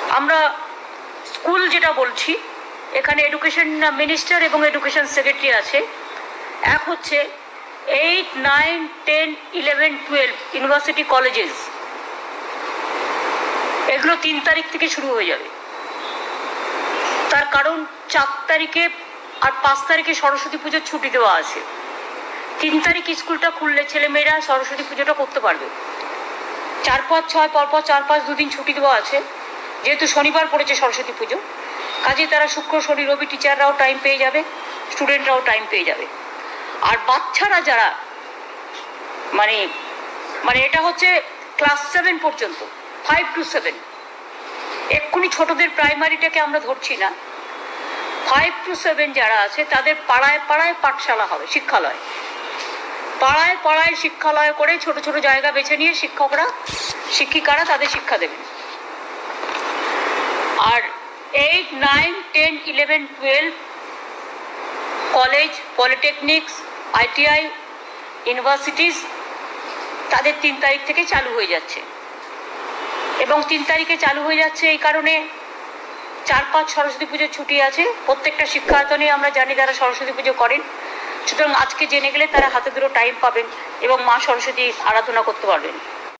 আমরা স্কুল যেটা বলছি, এখানে এডুকেশন মিনিস্টার এবং এডুকেশন সেক্রেটারি আছে। এক হচ্ছে 8, 9, 10, 11, 12 ইউনিভার্সিটি কলেজেস, এগুলো 3 তারিখ থেকে শুরু হয়ে যাবে। তার কারণ 4 তারিখে আর 5 তারিখে সরস্বতী পুজোর ছুটি দেওয়া আছে। 3 তারিখ স্কুলটা খুললে ছেলেমেয়েরা সরস্বতী পুজোটা করতে পারবে। 4, 5, 6 পরপর 4, 5 দুদিন ছুটি দেওয়া আছে। যেহেতু শনিবার পড়েছে সরস্বতী পুজো, কাজে তারা শুক্র, শনি, রবি টিচাররাও টাইম পেয়ে যাবে, স্টুডেন্টরাও টাইম পেয়ে যাবে। আর বাচ্চারা যারা মানে এটা হচ্ছে ক্লাস 7 পর্যন্ত, 5 to 7, এক্ষুনি ছোটদের প্রাইমারিটাকে আমরা ধরছি না। 5 to 7 যারা আছে তাদের পাড়ায় পাড়ায় পাঠশালা হবে, শিক্ষালয়। পাড়ায় পাড়ায় শিক্ষালয় করে ছোট ছোট জায়গা বেছে নিয়ে শিক্ষিকারা তাদের শিক্ষা দেবেন। আর 8, 9, 10, 11, 12 কলেজ, পলিটেকনিক্স, ITI, ইউনিভার্সিটিস তাদের 3 তারিখ থেকে চালু হয়ে যাচ্ছে। এবং 3 তারিখে চালু হয়ে যাচ্ছে এই কারণে 4, 5 সরস্বতী পুজোর ছুটি আছে। প্রত্যেকটা শিক্ষায়তনে আমরা জানি তারা সরস্বতী পুজো করেন, সুতরাং আজকে জেনে গেলে তারা হাতে ধরে টাইম পাবেন এবং মা সরস্বতী আরাধনা করতে পারবেন।